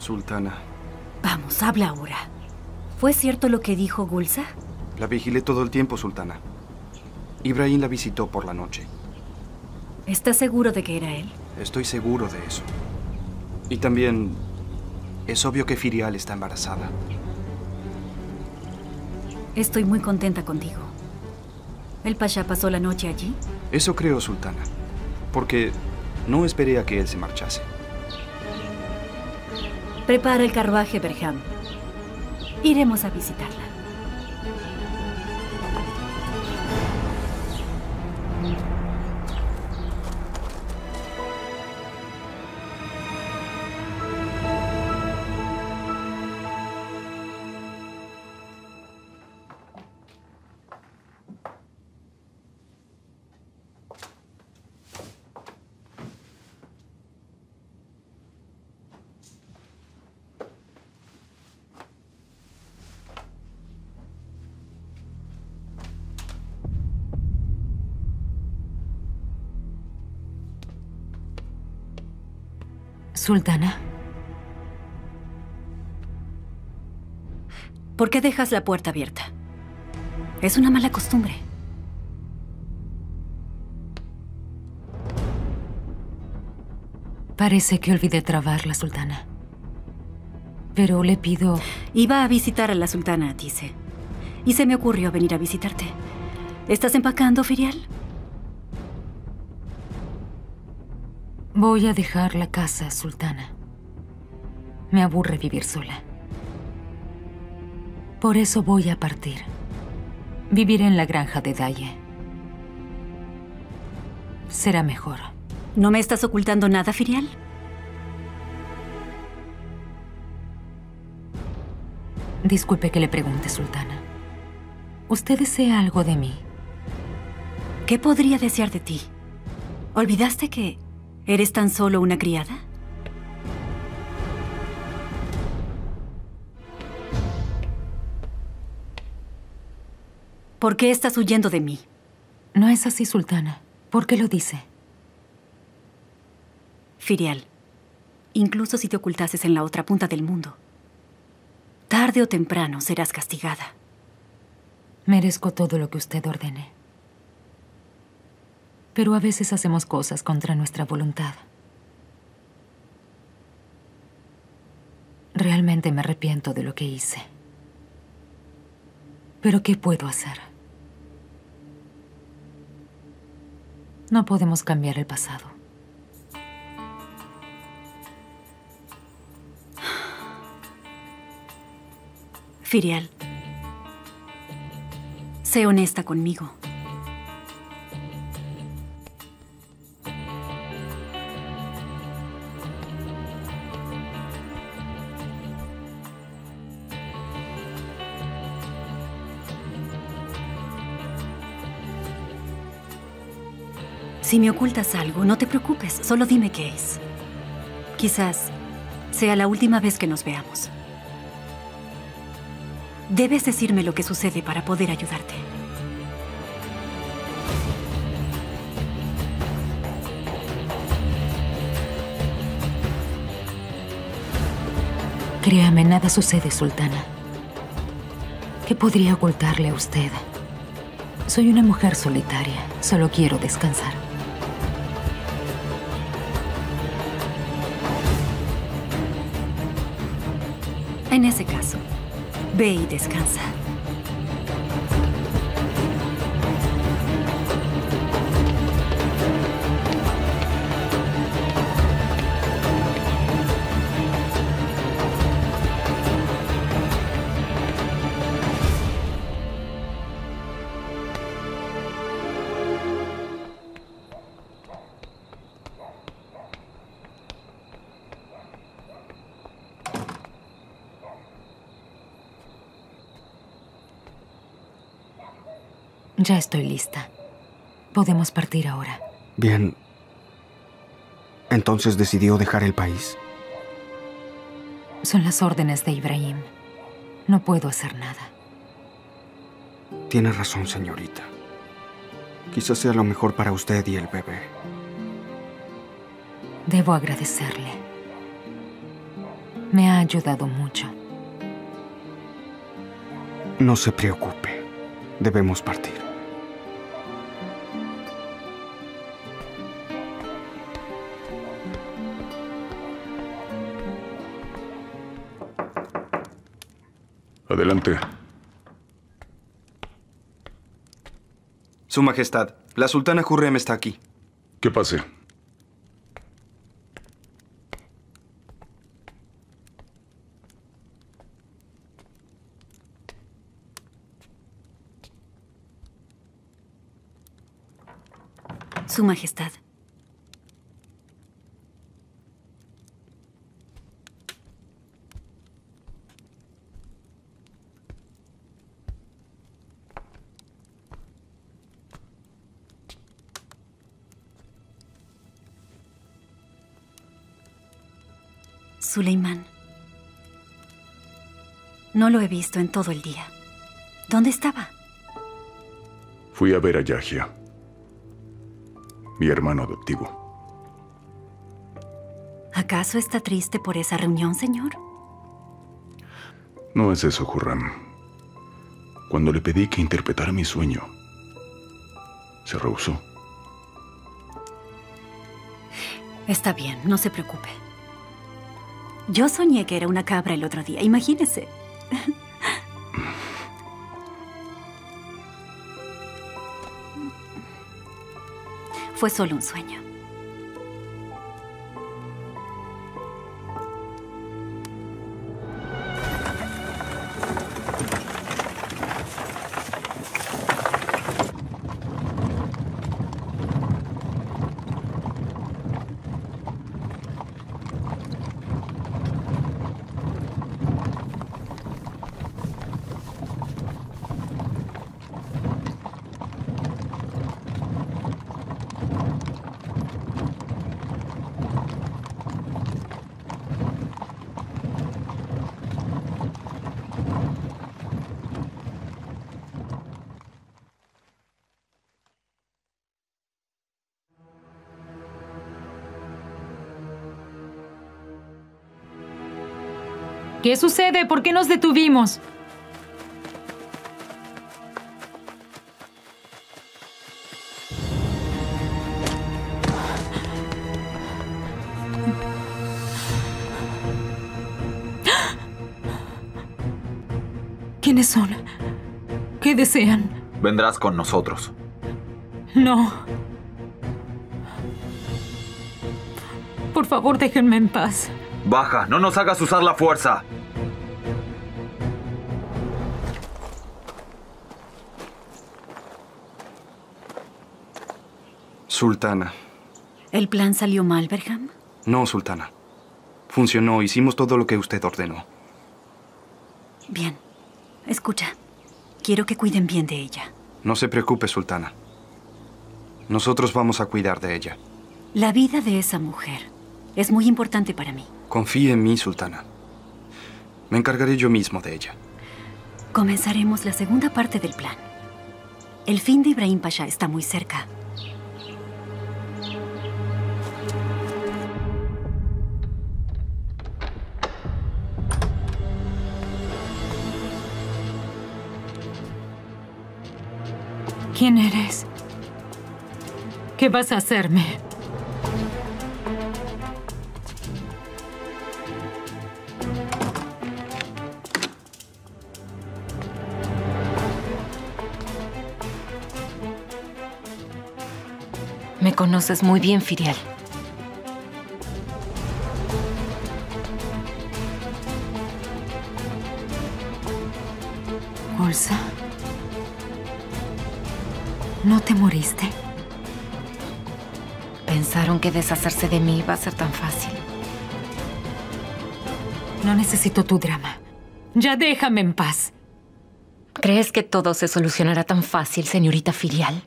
Sultana. Vamos, habla ahora. ¿Fue cierto lo que dijo Gulsa? La vigilé todo el tiempo, Sultana. Ibrahim la visitó por la noche. ¿Estás seguro de que era él? Estoy seguro de eso. Y también es obvio que Firial está embarazada. Estoy muy contenta contigo. ¿El Pasha pasó la noche allí? Eso creo, Sultana. Porque no esperé a que él se marchase. Prepara el carruaje, Berham. Iremos a visitarla. Sultana. ¿Por qué dejas la puerta abierta? Es una mala costumbre. Parece que olvidé trabarla, Sultana. Pero le pido... Iba a visitar a la Sultana Atise. Y se me ocurrió venir a visitarte. ¿Estás empacando, Firial? Voy a dejar la casa, Sultana. Me aburre vivir sola. Por eso voy a partir. Viviré en la granja de Daye. Será mejor. ¿No me estás ocultando nada, Firial? Disculpe que le pregunte, Sultana. ¿Usted desea algo de mí? ¿Qué podría desear de ti? ¿Olvidaste que eres tan solo una criada? ¿Por qué estás huyendo de mí? No es así, Sultana. ¿Por qué lo dice? Firial, incluso si te ocultases en la otra punta del mundo, tarde o temprano serás castigada. Merezco todo lo que usted ordene. Pero a veces hacemos cosas contra nuestra voluntad. Realmente me arrepiento de lo que hice. ¿Pero qué puedo hacer? No podemos cambiar el pasado. Firial, sé honesta conmigo. Si me ocultas algo, no te preocupes, solo dime qué es. Quizás sea la última vez que nos veamos. Debes decirme lo que sucede para poder ayudarte. Créame, nada sucede, Sultana. ¿Qué podría ocultarle a usted? Soy una mujer solitaria. Solo quiero descansar. En ese caso, ve y descansa. Ya estoy lista. Podemos partir ahora. Bien. ¿Entonces decidió dejar el país? Son las órdenes de Ibrahim. No puedo hacer nada. Tiene razón, señorita. Quizás sea lo mejor para usted y el bebé. Debo agradecerle. Me ha ayudado mucho. No se preocupe. Debemos partir. Adelante. Su Majestad, la sultana Hürrem está aquí. ¿Qué pase? Su Majestad. Suleimán. No lo he visto en todo el día. ¿Dónde estaba? Fui a ver a Yahya, mi hermano adoptivo. ¿Acaso está triste por esa reunión, señor? No es eso, Hürrem. Cuando le pedí que interpretara mi sueño, se rehusó. Está bien, no se preocupe. Yo soñé que era una cabra el otro día, imagínese. Fue solo un sueño. ¿Qué sucede? ¿Por qué nos detuvimos? ¿Quiénes son? ¿Qué desean? Vendrás con nosotros. No. Por favor, déjenme en paz. Baja, no nos hagas usar la fuerza. Sultana. ¿El plan salió mal, Berham? No, Sultana. Funcionó. Hicimos todo lo que usted ordenó. Bien. Escucha. Quiero que cuiden bien de ella. No se preocupe, Sultana. Nosotros vamos a cuidar de ella. La vida de esa mujer es muy importante para mí. Confíe en mí, Sultana. Me encargaré yo mismo de ella. Comenzaremos la segunda parte del plan. El fin de Ibrahim Pasha está muy cerca. ¿Quién eres? ¿Qué vas a hacerme? Me conoces muy bien, Firial. Gulsa. ¿No te moriste? Pensaron que deshacerse de mí iba a ser tan fácil. No necesito tu drama. Ya déjame en paz. ¿Crees que todo se solucionará tan fácil, señorita Firial?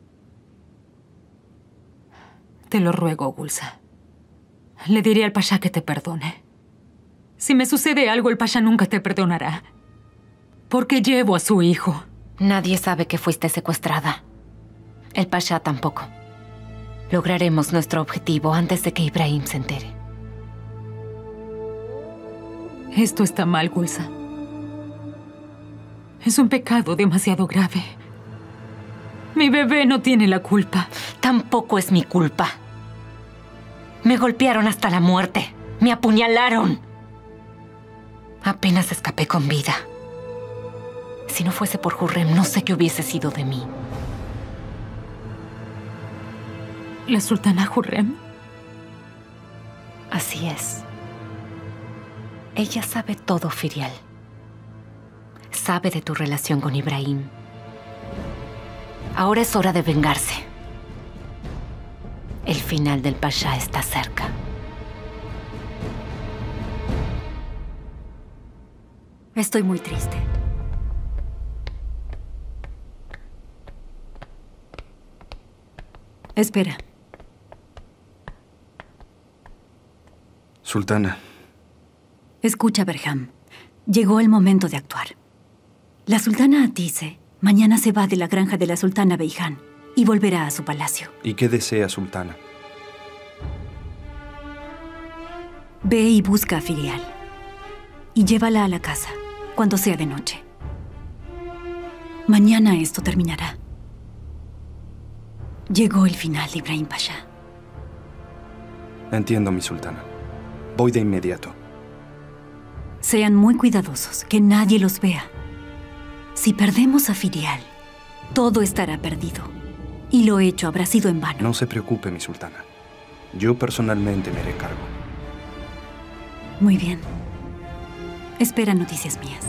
Te lo ruego, Gulsa. Le diré al pasha que te perdone. Si me sucede algo, el pasha nunca te perdonará. Porque llevo a su hijo. Nadie sabe que fuiste secuestrada. El pasha tampoco. Lograremos nuestro objetivo antes de que Ibrahim se entere. Esto está mal, Gulsa. Es un pecado demasiado grave. Mi bebé no tiene la culpa. Tampoco es mi culpa. Me golpearon hasta la muerte. Me apuñalaron. Apenas escapé con vida. Si no fuese por Hurrem, no sé qué hubiese sido de mí. ¿La sultana Hurrem? Así es. Ella sabe todo, Firial. Sabe de tu relación con Ibrahim. Ahora es hora de vengarse. El final del Pasha está cerca. Estoy muy triste. Espera. Sultana. Escucha, Berham. Llegó el momento de actuar. La sultana Atise mañana se va de la granja de la sultana Beijan y volverá a su palacio. ¿Y qué desea, sultana? Ve y busca a Firial. Y llévala a la casa, cuando sea de noche. Mañana esto terminará. Llegó el final de Ibrahim Pasha. Entiendo, mi sultana. Voy de inmediato. Sean muy cuidadosos, que nadie los vea. Si perdemos a Firial, todo estará perdido. Y lo hecho habrá sido en vano. No se preocupe, mi sultana. Yo personalmente me haré cargo. Muy bien. Espera noticias mías.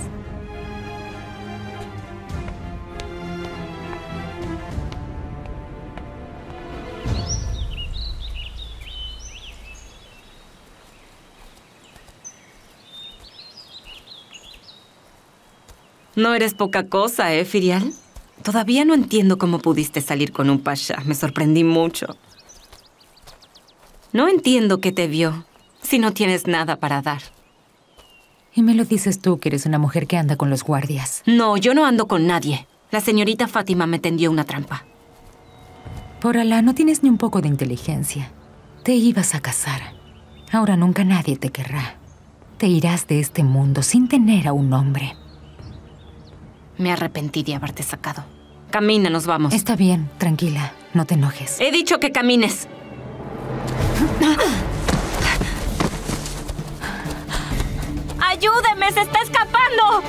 No eres poca cosa, ¿eh, Firial? Todavía no entiendo cómo pudiste salir con un pasha. Me sorprendí mucho. No entiendo qué te vio, si no tienes nada para dar. Y me lo dices tú, que eres una mujer que anda con los guardias. No, yo no ando con nadie. La señorita Fátima me tendió una trampa. Por Alá, no tienes ni un poco de inteligencia. Te ibas a casar. Ahora nunca nadie te querrá. Te irás de este mundo sin tener a un hombre. Me arrepentí de haberte sacado. Camina, nos vamos. Está bien, tranquila. No te enojes. He dicho que camines. ¡Ayúdeme! ¡Se está escapando!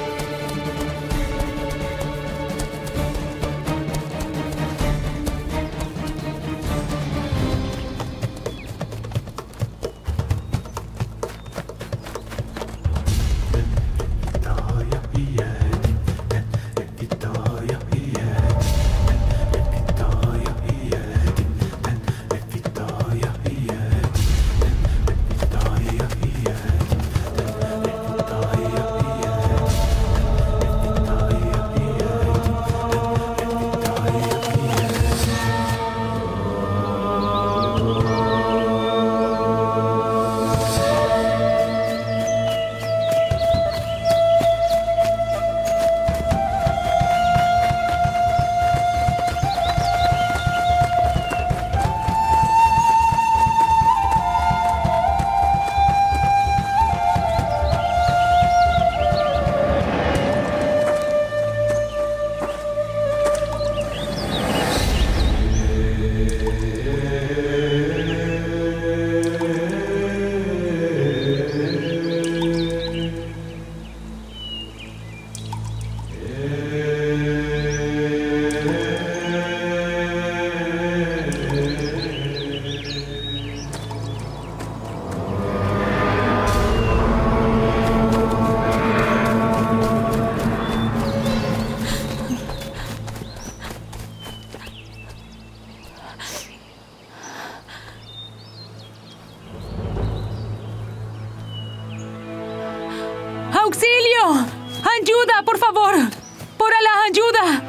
¡Auxilio! ¡Ayuda, por favor! ¡Por Alá, ayuda!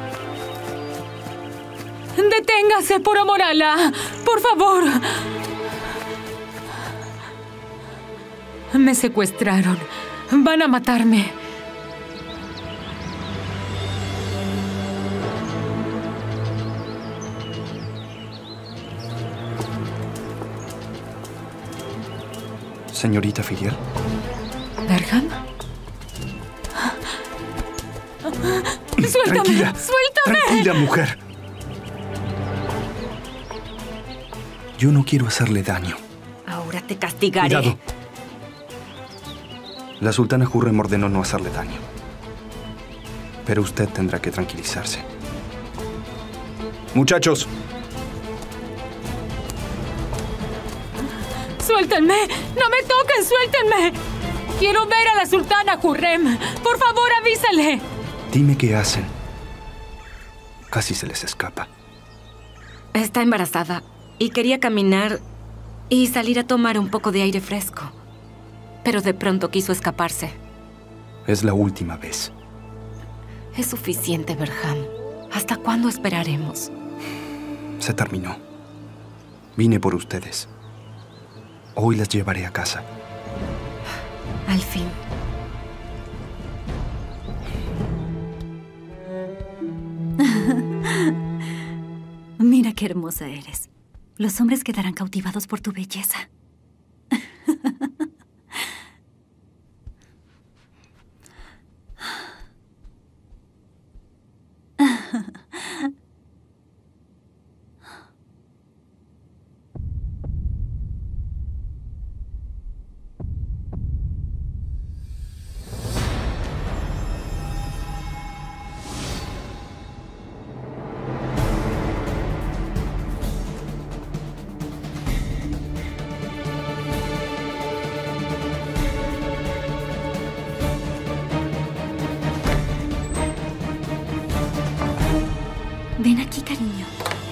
¡Deténgase, por amor a Alá! ¡Por favor! Me secuestraron. Van a matarme. Señorita Firial. ¿Berham? ¡Suéltame! Tranquila. ¡Suéltame! Tranquila, mujer. Yo no quiero hacerle daño. Ahora te castigaré. Cuidado. La sultana Hürrem ordenó no hacerle daño. Pero usted tendrá que tranquilizarse. Muchachos. ¡Suéltenme! ¡No me toquen! ¡Suéltenme! ¡Quiero ver a la sultana Hürrem! ¡Por favor, avísale! Dime qué hacen. Casi se les escapa. Está embarazada y quería caminar y salir a tomar un poco de aire fresco. Pero de pronto quiso escaparse. Es la última vez. Es suficiente, Berham. ¿Hasta cuándo esperaremos? Se terminó. Vine por ustedes. Hoy las llevaré a casa. Al fin. Mira qué hermosa eres. Los hombres quedarán cautivados por tu belleza. Ven aquí, cariño.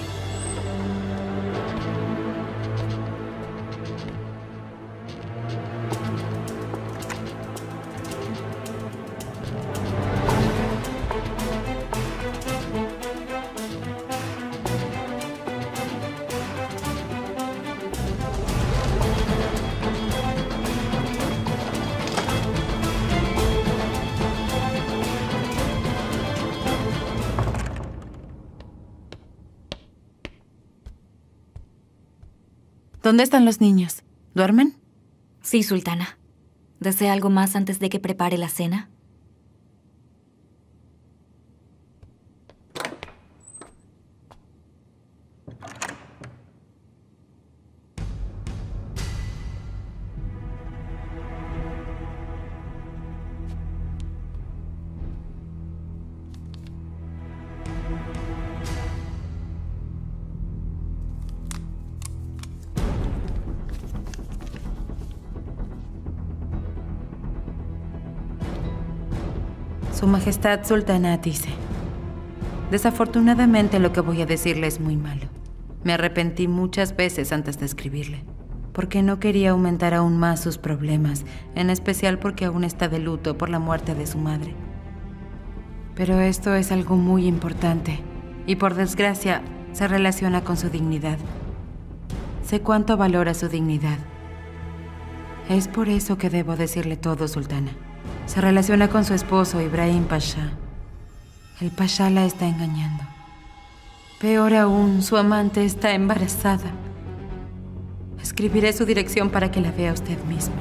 ¿Dónde están los niños? ¿Duermen? Sí, sultana. ¿Desea algo más antes de que prepare la cena? Su Majestad Sultana Atise. Desafortunadamente lo que voy a decirle es muy malo. Me arrepentí muchas veces antes de escribirle, porque no quería aumentar aún más sus problemas, en especial porque aún está de luto por la muerte de su madre. Pero esto es algo muy importante, y por desgracia se relaciona con su dignidad. Sé cuánto valora su dignidad. Es por eso que debo decirle todo, Sultana. Se relaciona con su esposo, Ibrahim Pasha. El Pasha la está engañando. Peor aún, su amante está embarazada. Escribiré su dirección para que la vea usted misma.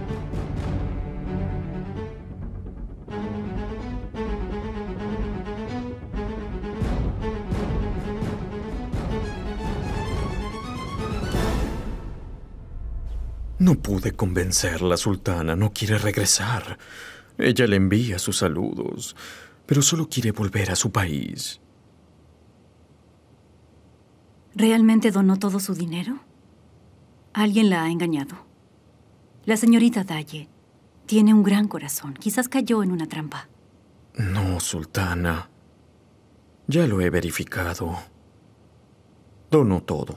No pude convencerla, sultana. No quiere regresar. Ella le envía sus saludos, pero solo quiere volver a su país. ¿Realmente donó todo su dinero? Alguien la ha engañado. La señorita Daye tiene un gran corazón. Quizás cayó en una trampa. No, sultana. Ya lo he verificado. Donó todo.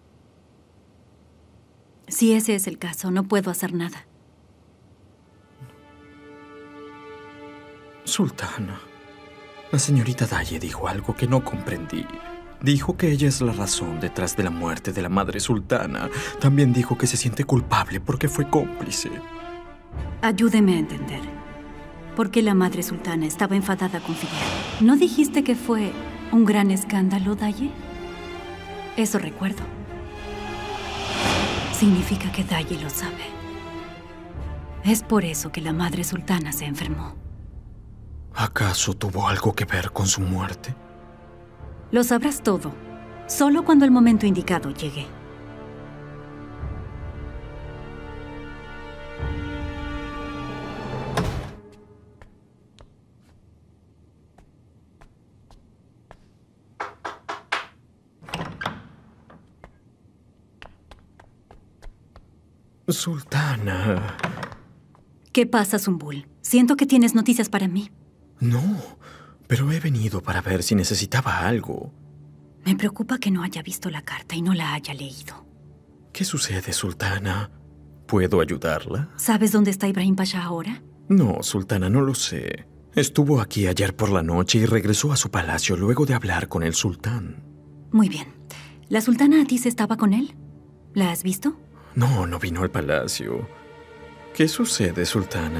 Si ese es el caso, no puedo hacer nada. Sultana, la señorita Daye dijo algo que no comprendí. Dijo que ella es la razón detrás de la muerte de la madre sultana. También dijo que se siente culpable porque fue cómplice. Ayúdeme a entender. ¿Por qué la madre sultana estaba enfadada con Fidel? ¿No dijiste que fue un gran escándalo, Daye? Eso recuerdo. Significa que Daye lo sabe. Es por eso que la madre sultana se enfermó. ¿Acaso tuvo algo que ver con su muerte? Lo sabrás todo, solo cuando el momento indicado llegue. Sultana. ¿Qué pasa, Zumbul? Siento que tienes noticias para mí. No, pero he venido para ver si necesitaba algo. Me preocupa que no haya visto la carta y no la haya leído. ¿Qué sucede, Sultana? ¿Puedo ayudarla? ¿Sabes dónde está Ibrahim Pasha ahora? No, Sultana, no lo sé. Estuvo aquí ayer por la noche y regresó a su palacio luego de hablar con el sultán. Muy bien. ¿La sultana Atis estaba con él? ¿La has visto? No, no vino al palacio. ¿Qué sucede, Sultana?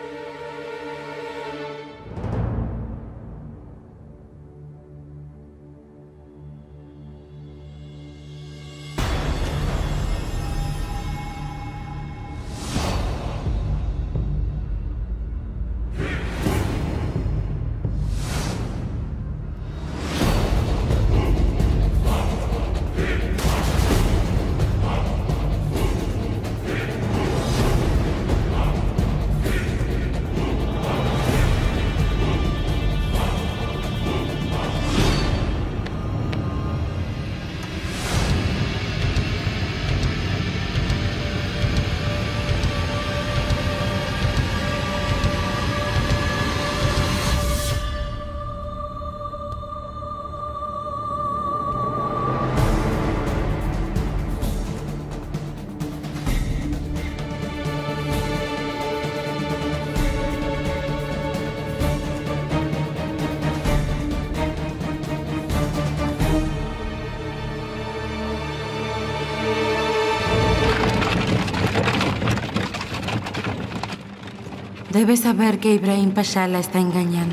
Debes saber que Ibrahim Pasha la está engañando.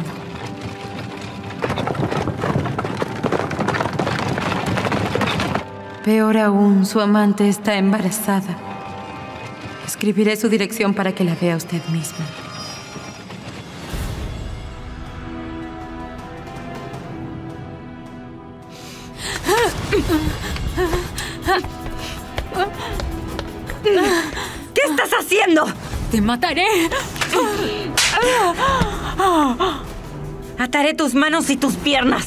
Peor aún, su amante está embarazada. Escribiré su dirección para que la vea usted misma. ¿Qué estás haciendo? ¡Te mataré! Ataré tus manos y tus piernas.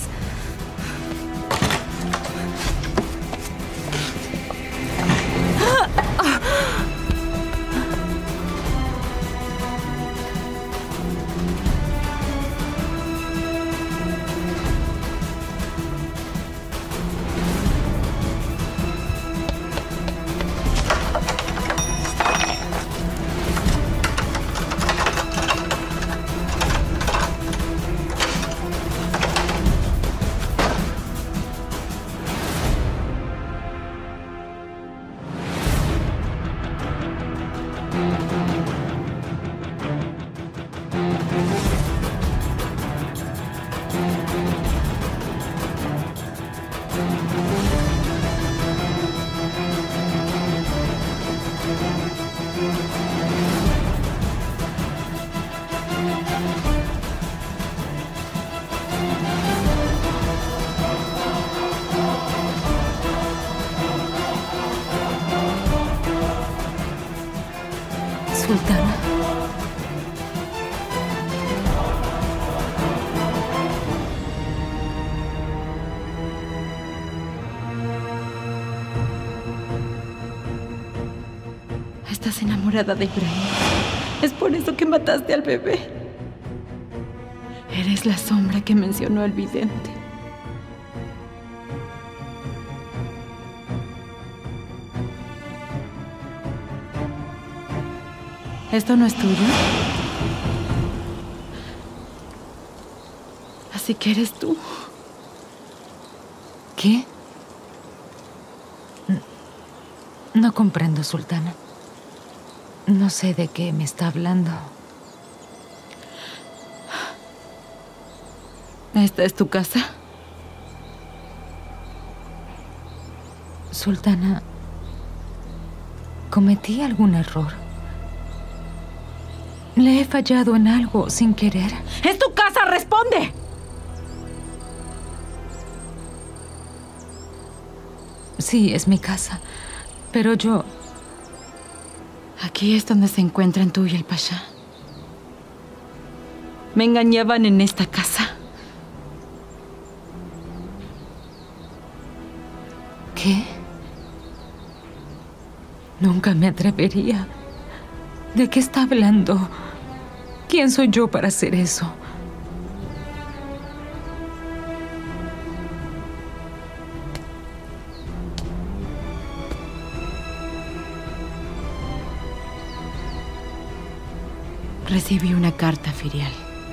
Sultana. Estás enamorada de Ibrahim. Es por eso que mataste al bebé. Eres la sombra que mencionó el vidente. ¿Esto no es tuyo? Así que eres tú. ¿Qué? No comprendo, Sultana. No sé de qué me está hablando. ¿Esta es tu casa? Sultana, ¿cometí algún error? ¿Le he fallado en algo sin querer? ¡Es tu casa, ¡Responde! Sí, es mi casa. Pero yo... Aquí es donde se encuentran tú y el Pasha. Me engañaban en esta casa. ¿Qué? Nunca me atrevería. ¿De qué está hablando? ¿Quién soy yo para hacer eso? Recibí una carta, Firial.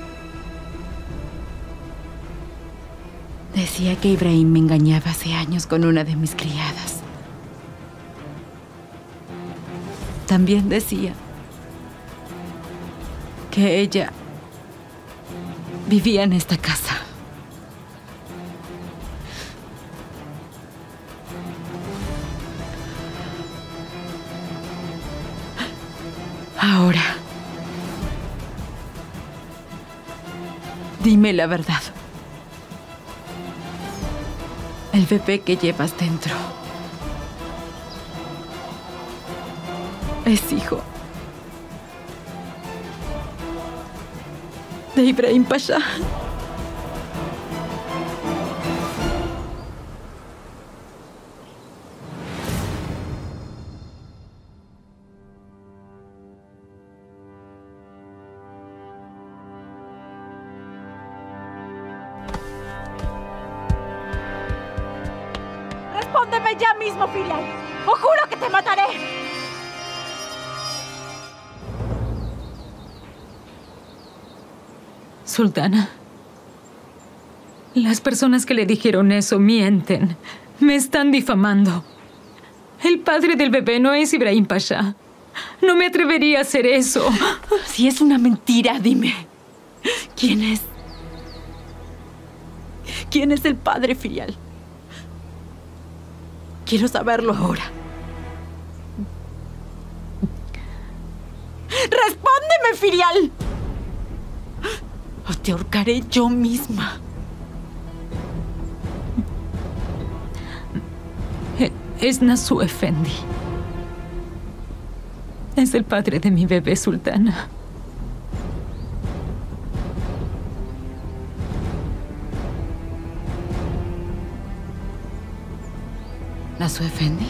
Decía que Ibrahim me engañaba hace años con una de mis criadas. También decía que ella vivía en esta casa. Ahora, dime la verdad. El bebé que llevas dentro es hijo de Ibrahim Pasha. Respóndeme ya mismo, Firial, o juro que te mataré. Sultana, las personas que le dijeron eso mienten. Me están difamando. El padre del bebé no es Ibrahim Pasha. No me atrevería a hacer eso. Si es una mentira, dime. ¿Quién es? ¿Quién es el padre, Firial? Quiero saberlo ahora. ¡Respóndeme, Firial! O te ahorcaré yo misma. Es Nasu Efendi. Es el padre de mi bebé, Sultana. ¿Nasu Efendi?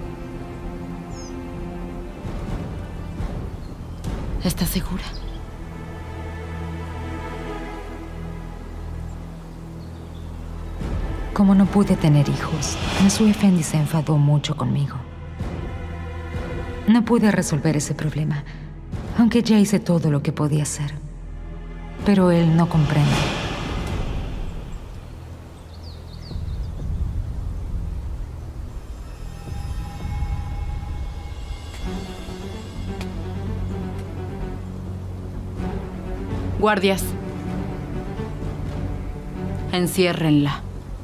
¿Estás segura? Como no pude tener hijos, Nasu Efendi se enfadó mucho conmigo. No pude resolver ese problema, aunque ya hice todo lo que podía hacer. Pero él no comprende. Guardias. Enciérrenla.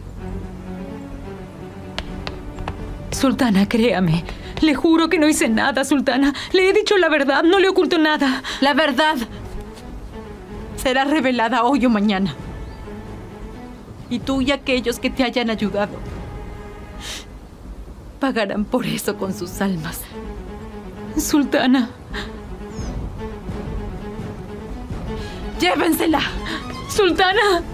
Sultana, créame. Le juro que no hice nada, Sultana. Le he dicho la verdad, no le oculto nada. La verdad será revelada hoy o mañana. Y tú y aquellos que te hayan ayudado pagarán por eso con sus almas. Sultana. ¡Llévensela! ¡Sultana!